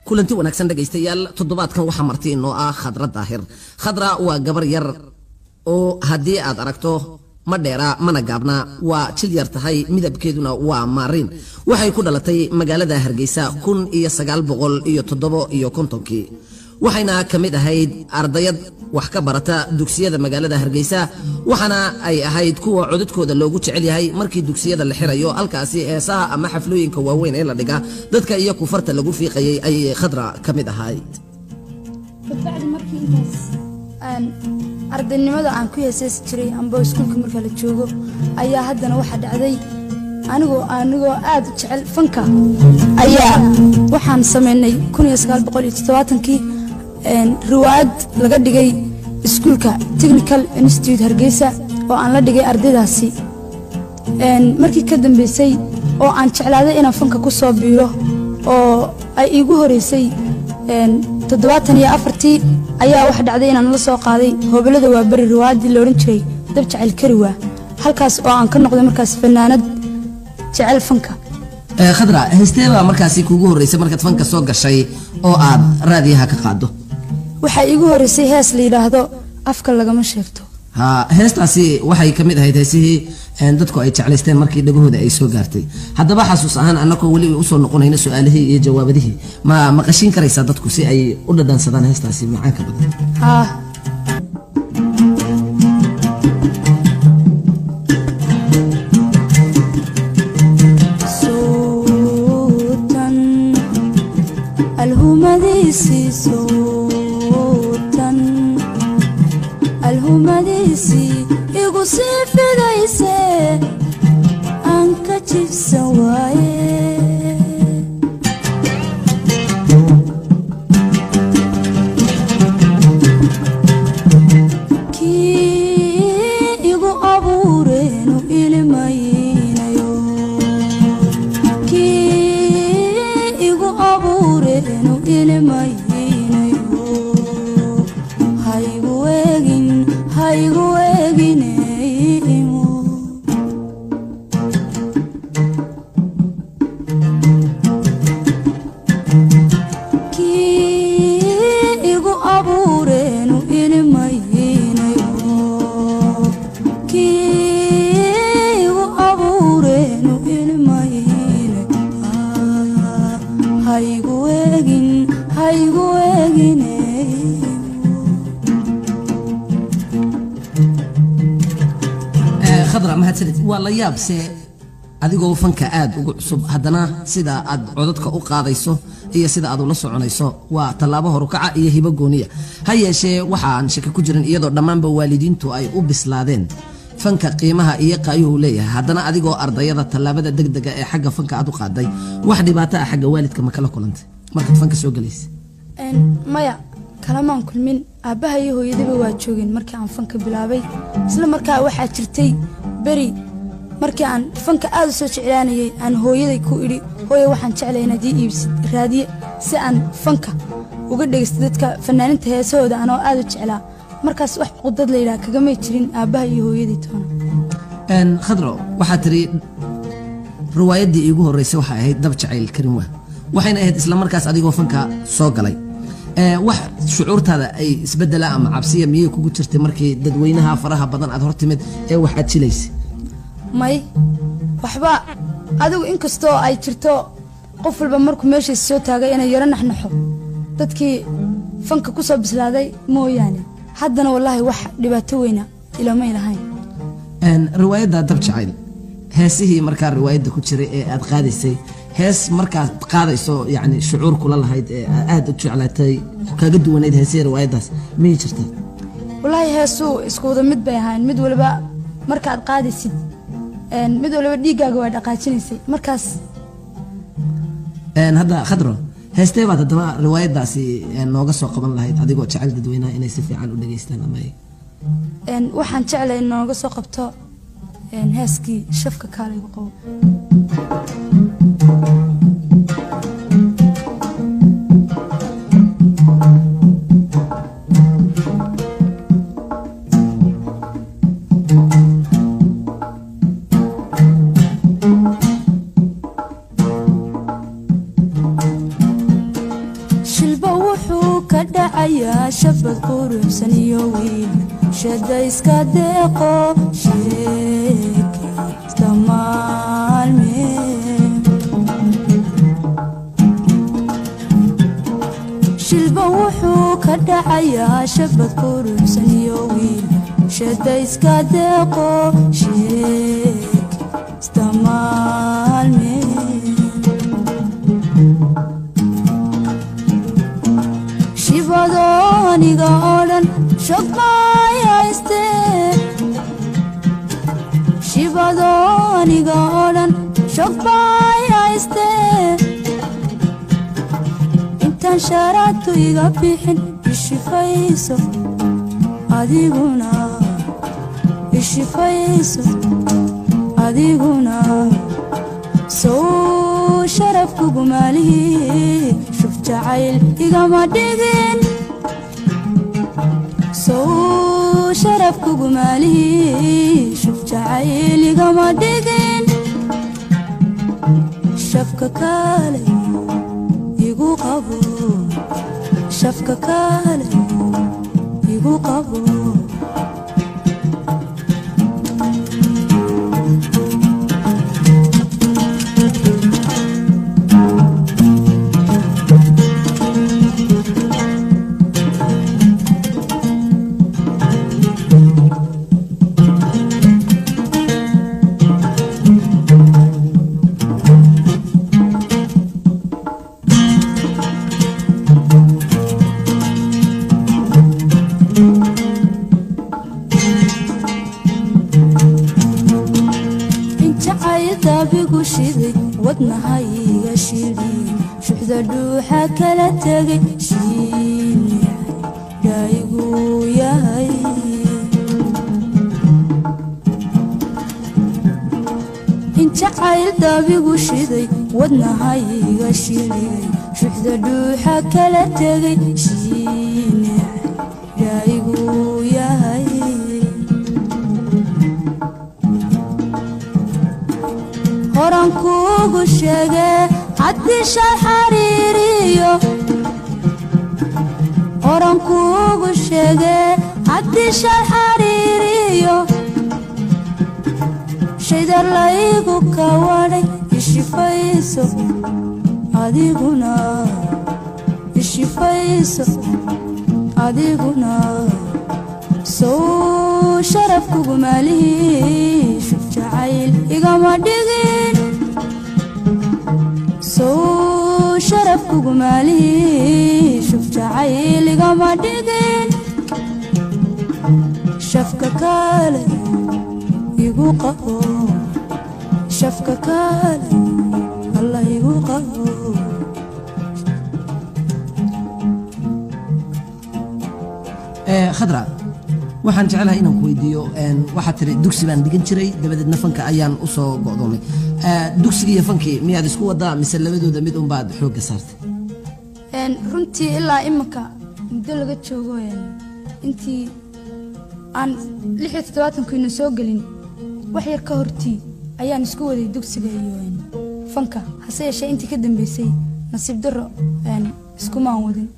kulanti wanaagsan dhageystayaal toddobaadkan waxa marti inoo ah Khadra Daahir. Khadra waa gabar yar oo haddii aad aragto ma dheera mana gaabna waa jil yar tahay midabkeeduna waa maarin. Waxay ku dhalatay magaalada Hargeysa 1957 waxayna kamid ahayd ardayad wax ka barata dugsiyada magaalada Hargeysa waxana ay ahayd kuwa codadkooda loogu jecel yahay markii dugsiyada la xirayo halkaasi heesaha ama xaflooyinka waaweyn ee la dhiga dadka iyo kufarta lagu fiiqayay ay Khadra kamid ahayd. Bacdi markii intaas ardaynimada aan ku heesay jiray amba iskuulka marka la joogo ayaa haddana waxa dhacday anigoo aad u jecel fanka ayaa waxaan sameynay 1970kii riwaayad laga dhigay iskuulka Technical Institute Hargeysa oo aan la dhigay ardaydaasi markii ka dambeysay oo aan jeclaaday inaan fanka ku soo biiro oo ay igu horeysay 74 ayaa wax dhacday inaan la soo qaaday hobalada waa bari riwaayadii la oran jiray dab jacayl kariwa halkaas oo aan ka noqday markaas fanaanad jecel fanka. Khadra heesteeba markaasi kuugu horeysay markaad fanka soo gashay oo aad raadiyaha ka qaado waxa igu horeysay hees la yiraahdo afka lagama sheegto. heestaasi waxay kamid ahayd heesihii dadku ay jeclaysteen markii dhagahooda ay soo gaartay. Haddaba xasuus ahaan annagoo wali u soo noqonayna su'aalihii iyo jawaabadihii ma maqashin karaysaa dadku si ay u dhadhansadaan heestaasi macaanka badan. alhumadisi igu sii fidayse aan ka jibsan waaye kii igu abuureenu ilmaynayo kii igu abuureenu ilmaynayo wala yaabse adigoo fanka aad ugu cusub haddana sida aad codadka u qaadayso iyo sida aad ula soconayso waa talaabo horukaca iyo hibo gooniya ha yeeshee waxaan shaki ku jirin iyadoo dhammaanba waalidiintu ay u bislaadeen fanka qiimaha iyo qaayuhu leeyahay haddana adigoo ardayada talaabada degdega ee xagga fanka aad u qaaday wax dhibaato ah xagga waalidka ma kala kulantay markaad fanka soo galaysay? maya kalamaan kulmin aabaha iyo hooyadaba waa joogeen markii aan fanka bilaabay isla markaa waxaa jirtay beri markii aan fanka aad u soo jeclaanayay aan hooyaday ku idhi hooyo waxaan jeclahay inaad ii iibsid raadiye si aan fanka uga dhegeysto dadka fanaaninta heesahooda anoo aad u jeclaa markaas wax qudad la yidhaha kagamay jirin aabaha iyo hooyaday toona. Khadro waxaa tiri riwaayaddii iigu horeysay waxay ahayd dab jacayl karinwa waxayna ahayd isla markaas adigoo fanka soo galay wax shucuurtaada ay isbedela ama cabsiya miyay kugu jirtay markii dadweynaha faraha badan aad hortimid ee waxaad jilaysay? may waxba adigu inkastoo ay jirto qof walba markuu meeshiisa soo taagay inay yaro naxnaxo dadkii fanka ku soo bislaaday mooyaane haddana wallaahi wax dhibaato weyna ilamay lahayn. riwaayadda dab jacayl heesihii markaa riwaayadda ku jiray ee aad qaadaysay hees markaad qaadayso yani shucuur kula lahayd ee aad u jeclaatay kaaga duwaneyd heesihii riwaayaddaas miyay jirtaa? wallaahi heesuu isku wada mid bay ahayn mid waliba markaad qaadaysid mid waliba dhiiggaaga waa dhaqaajinaysay markaas. hadda Khadro heestee baad haddaba riwaayaddaasi nooga soo qaban lahayd adigoo jecel dadweynaha inay si fiican u dhageystaan ama waxaan jeclay nooga soo qabto heeskii shafka kaalaygu qabo. wuxuu ka dhacayaa shabad quruxsan iyo wiil shada iska deeqo sheekaysta maalmee shilba wuxuu ka dhacayaa shabad quruxsan iyo wiil shada iska deeqo sheekaysta maalmee shibadoniga oo dhan shogmayayste shibadoniga oo dhan shogmayayste intaan sharaadtu iga bixin ishifayso adiguna ishifayso adiguna soo sharaf kugu maalihi shuf jacayl igama dhigin soo sharaf kugu maalihi shuf jacayl igama dhigin shafka kale igu qabo shafka kale igu qabo wadnahayga shidhi shuxda dhuuxa kala tegay shiinyaygu yahay injacayl daabigu shiday wadnahayga shidhi shuxda dhuuxa kala tegay shiinyaygu yahay horan kuugu sheege haddii shal xariiriyo horan kuugu sheege haddii shal xariiriyo shaydar laygu ka wadhay ishifayso adiguna ishifayso adiguna soo sharaf kugu maalihi shuf jacayl igama dhigin soo sharaf kugu maalihi shuf jacayl igama dhigin shafka kale igu qabo shafka kale allah igu qabo khadra waxaan jecelahay inaan ku weydiiyo waxaad tiri dugsi baan dhigan jiray dabadeedna fanka ayaan u soo go'doomay dugsiga iyo fankii miyaad isku wadaa mise labadooda mid unbaad xoogga saartay runtii ilaa iminka muddo laga joogo intii aan 76 soo gelin wax yar ka hortii ayaan isku waday dugsiga iyo fanka hase yeeshee intii ka dambeysay nasiib darro iskumaan wadin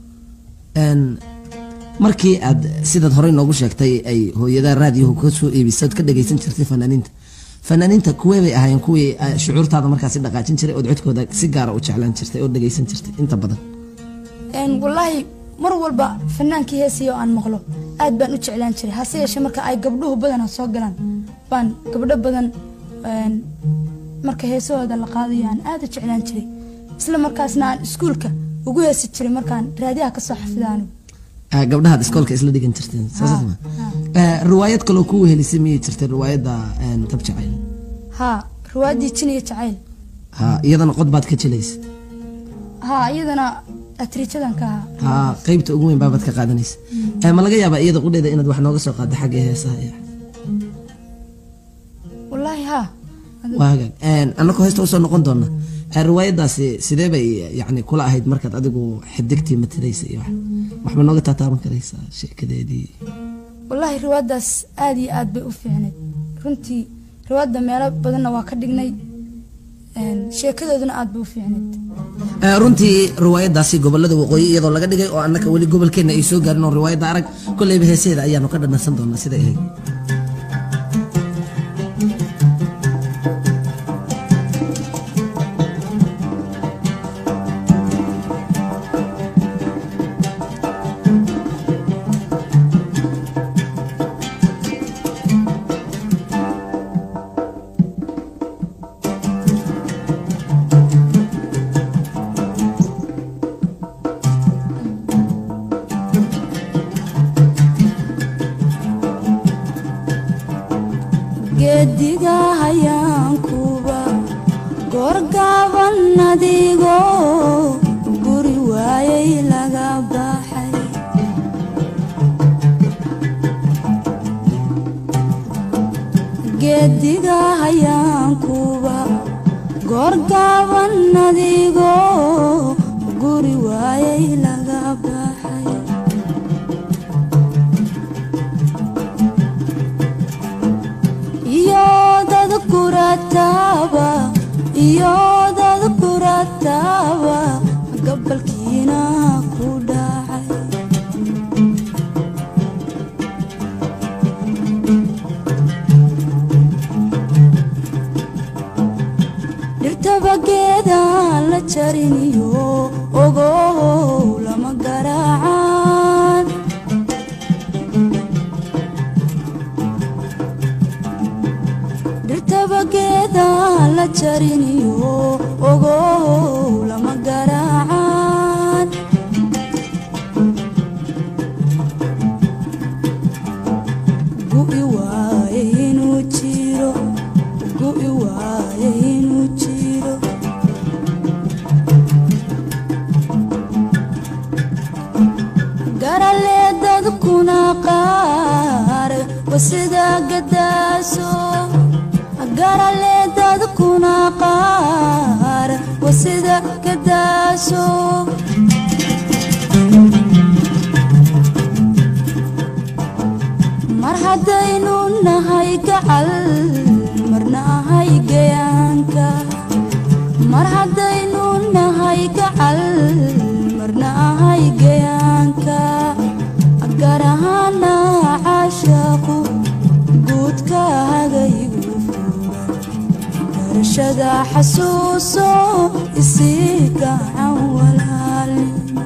markii aad sidaad horey noogu sheegtay ay hooyada raadiyahu ka soo iibisay ka dhageysan jirtay fanaaniinta kuwee bay ahaayeen kuwii shucuurtaada markaasi dhaqaajin jiray oo codkooda si gaar ah u jeclaan jirtay oo dhageysan jirtay inta badan wallahi mar walba fanaankii heesiyo aan maqlo aad baan u jeclaan jiray hase yeeshee marka ay gabdhuhu badan soo galaan baan gabdho badan marka heesahooda la qaadayo aan aad u jeclaan jiray isla markaasna aan iskuulka ugu heesi jiray markaan raadiyaha ka soo xafidaano gabdhaha iskoolka isla dhigan jirteen saasma riwaayad kale oo ku helisay miyay jirtay riwaayada tab jacayl ha riwaayadii jin iyo jacayl ha iyadana qod baad ka jilaysay ha iyadana atriijadan ka ha qaybta ugu weyn baad ka qaadanaysa ma laga yaabaa iyada qudheeda inaad wax nooga soo qaado xagga heesaha wallahi ha waaga annako heesta u soo noqon doona riwaayadaasi sidee bay yani kula ahayd markaad adigu xidigtii matidaysa iyo waxba nooga taataaban karaysaa sheekadeedii wallahi riwaayadaas aad iyo aad bay u fiicnayd runtii riwaayada meelo badanna waa ka dhignay sheekadeeduna aad bay u fiicnayd runtii riwaayadaasi gobolada waqooyi iyadoo laga dhigay oo annaka weli gobolkeena ay soo gaarin oo riwaayada arag kullayba heeseeda ayaanu ka dhanansan doonaa sida ahayd geediga hayaankuba goorgaaban adigo guri waayay laga baxay geediga hayaankuba goorgaaban adigo guri waayay laga baxay iyo dad kurataba gabalkiina ku dhacay dhirtaba geedaan la jariniyo ogow lama garaacaan geedaan la jariniyo ogow lama garaacaan gu'i waaye inuu jiro gu'i waaye inuu jiro garale dadkuna qaar wasida gadaaso garale dadkuna qaar wasida gadaaso mar haddaynu nahay gacal marna ahay gayaanka mar haddaynu nahay gacal marna ahay gayaanka gaar ahaana caashaaqu guudkaagaygu garashada xasuuso isii gacan walaalnimo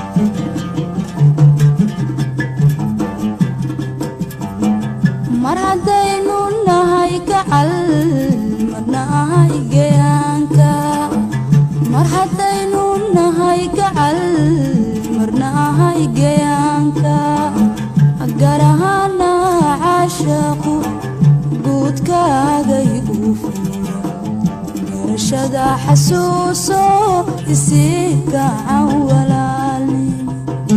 mar haddaynu nahay gacal marna ahay gayaanka mar haddaynu nahay gacal marna ahay gayaanka gaar ahaana caashaaqu guudkaagaygu fuura garashada xasuuso isii gacan walaalnimo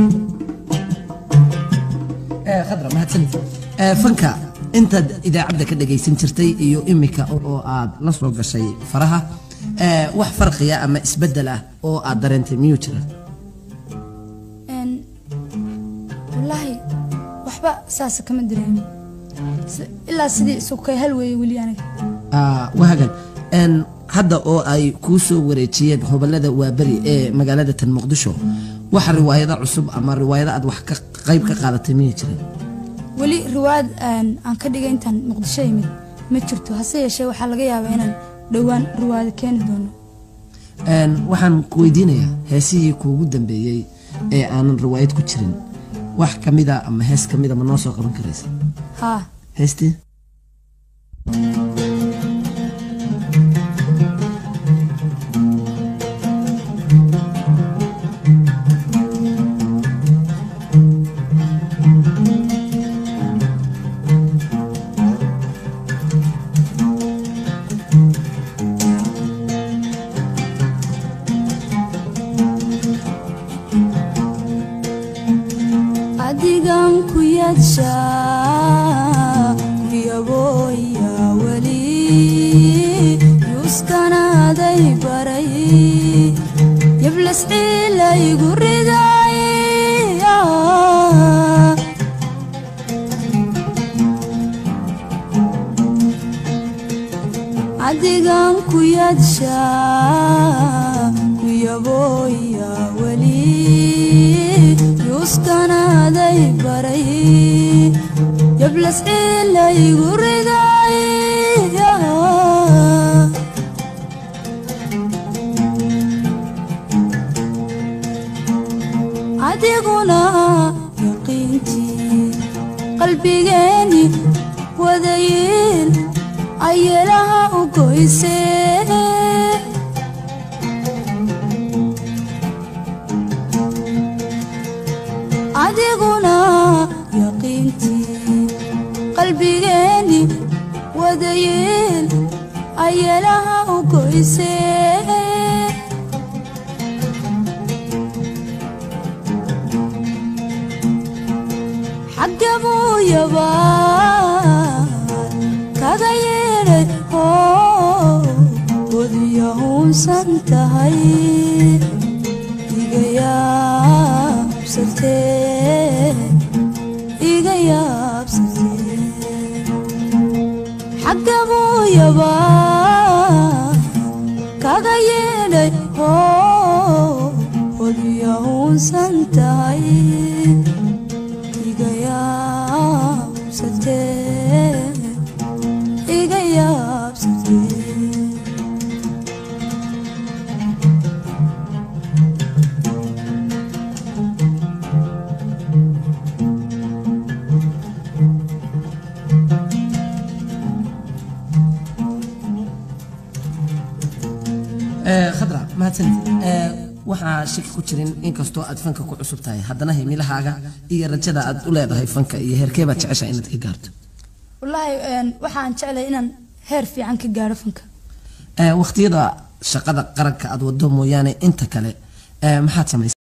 khadra mahadsanid fanka intaad idaacadda ka dhagaysan jirtay iyo imika oo aad la soo gashay faraha wax farqiya ama isbeddel ah oo aad dareentay miyuu jira wallaahi waxba saas kama dareemin ilaa sidii isukay hal weeye weli aniga wahagan hadda oo ay kuu soo wareejiyeen gobolada waaberi ee magaalada tan muqdisho waxa riwaayada cusub ama riwaayada aad wax ka qayb ka qaadatay miyay jireen weli riwaayad aan ka dhigay intaan muqdisho yimid ma jirto hase yeeshee waxaa laga yaabaa inaan dhowaan riwaayad keeni doono waxaan ku weydiinayaa heesihii kuugu dambeeyey ee aanan riwaayad ku jirin wax ka mida ama hees ka mida ma noo soo qaban karaysa haa heestii adigan ku yadshaa kuyaboya weli yuuskanaaday baray yablas ciilaygu riday adigan ku yadshaa kuya yaboya wali yuskanaday baray yablas ilay guriday adiguna yaqinti qalbigeeni wadayil ayelaha u goysay adiguna yaqinti qalbigeeni wadayil ayelaha u goysay حقبوا يبان كذا يري وديهم سنتهي إيجا بسلتي إيجا بسلتي حقبوا يبان كذا يري وديهم سنتهي خضرة ما تنت waxaa shaki ku jirin inkastoo aad fanka ku cusub tahay haddana himilahaaga iyo rajada aad u leedahay fanka iyo heerkeeba jecesha inaad ka gaarto wallahi waxaan jeclay inaan heer fiican ka gaaro fanka waqtiyada shaqada qaranka aad wado mooyaane inta kale maxaad samaysaa